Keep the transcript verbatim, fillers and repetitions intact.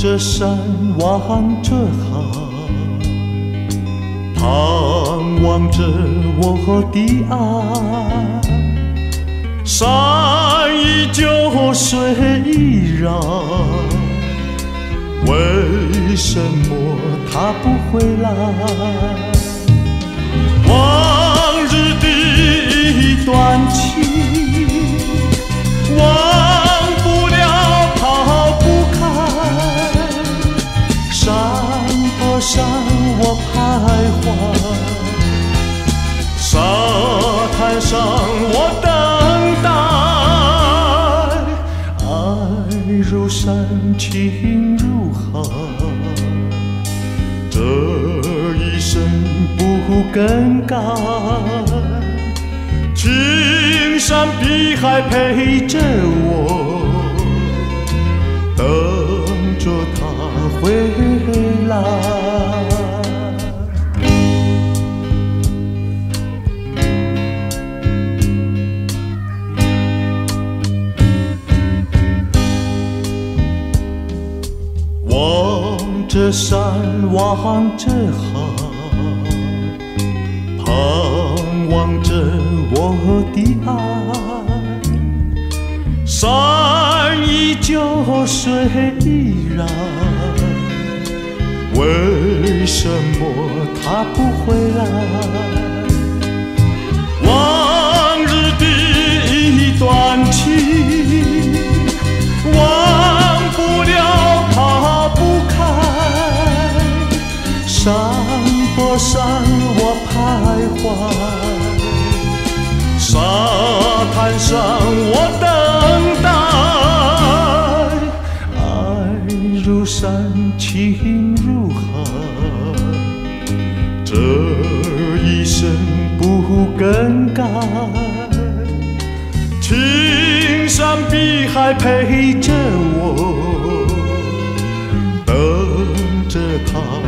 着山，望着海，盼望着我的爱。山依旧，水依然，为什么它不回来？往日的一段情，忘不了，抛不开。山坡上我徘徊，沙滩上我等待。爱如山，情如海，这一生不更改。青山碧海陪着我，等着他回来。望着山，望着海，盼望着我的爱。山依旧，水依然，为什么它不回来？往日的一段情，忘不了，抛不开。山坡上我徘徊，沙滩上我等待。爱如山，情如海，这一生不更改。青山碧海陪着我，等着他